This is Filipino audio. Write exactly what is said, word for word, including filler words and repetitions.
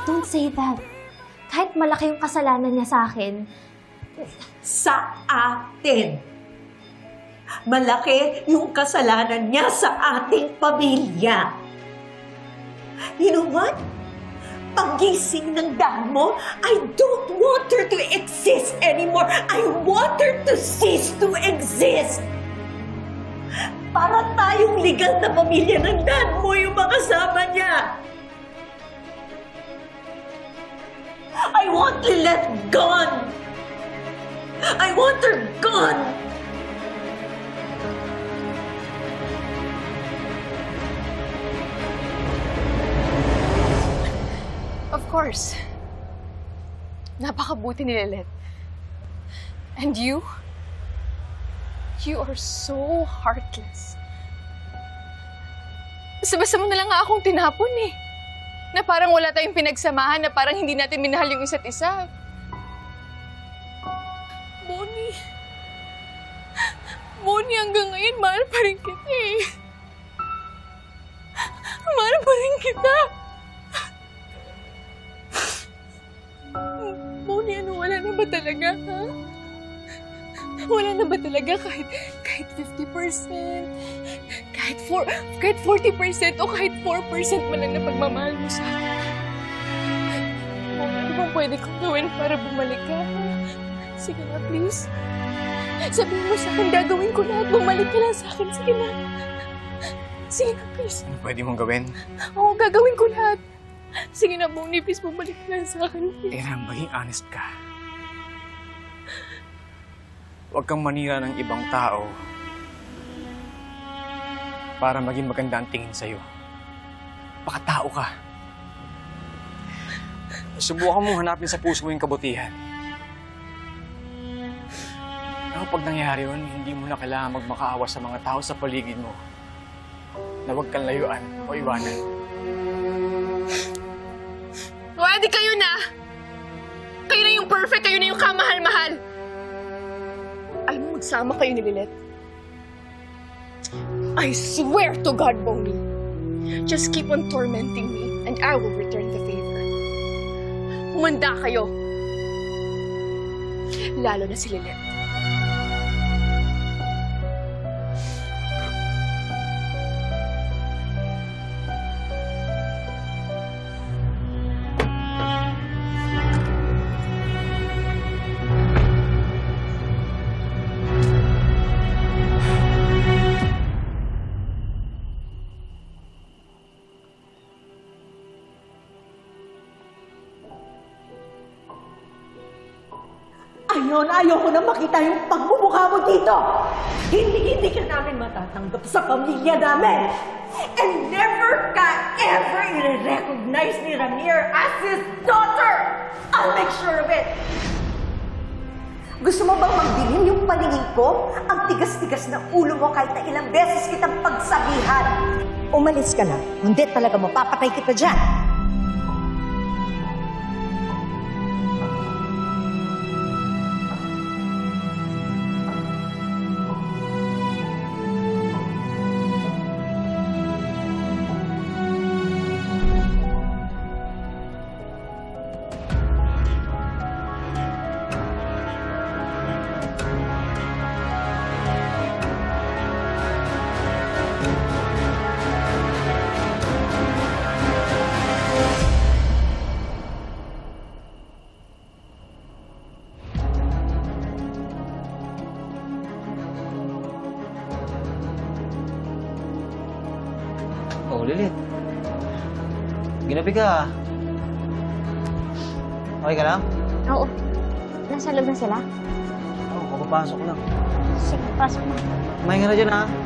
Don't say that. Kahit malaki yung kasalanan niya sa akin. Sa atin. Malaki yung kasalanan niya sa ating pamilya. You know what? Pagising ng dad mo, I don't want her to exist anymore. I want her to cease to exist. Para tayong legal na pamilya ng dad mo yung makasama niya. I want Lilette gone. I want her gone. Of course. Napakabuti ni Lilette. And you? You are so heartless. Basta-basta mo na lang nga akong tinapon eh. Na parang wala tayong pinagsamahan, na parang hindi natin minahal yung isa't isa. Bonnie. Bonnie, hanggang ngayon, mahal pa rin kita eh. Mahal pa rin kita. Bonnie, ano, wala na ba talaga, ha? Wala na ba talaga kahit, kahit fifty percent? Kahit, four, kahit forty percent o kahit four percent man lang na pagmamahal mo sa akin? Bonnie, ano bang pwede kong gawin para bumalik ka? Sige na, please. Sabihin mo sa akin, gagawin ko lahat. Bumalik ka lang sa akin. Sige na. Sige na, please. Ano pwede mong gawin? Oo, gagawin ko lahat. Sige na, Bonnie, please, bumalik ka lang sa akin. Era, maging honest ka. Huwag kang manira ng ibang tao para maging maganda ang tingin sa'yo. Baka tao ka. Subukan mong hanapin sa puso mo yung kabutihan. Pero pag nangyari yun, hindi mo na kailangan magmakaawa sa mga tao sa paligid mo na huwag kang layuan o iwanan. Pwede kayo na! Kayo na yung perfect, kayo na yung kamahal-mahal! Alam mo, magsama kayo ni Lilette. I swear to God, Bonnie, just keep on tormenting me and I will return the favor. Humanda kayo. Lalo na si Lilette. Ayaw na ayaw ko na makita yung pagmumukha mo dito! Hindi-hindi ka namin matatanggap sa pamilya namin! And never ka ever i-recognize ni Ramir as his daughter! I'll make sure of it! Gusto mo bang magdilim yung paningin ko? Ang tigas-tigas na ulo mo kahit na ilang beses kitang pagsabihan! Umalis ka na, hindi talaga mapapatay kita dyan! Oh, Lilith. Ginabi ka. Okay ka lang? Oo. Nasa loob na sila? Oo, oh, papapasok lang. Sige, pasok na. Kumain ka na dyan, ha?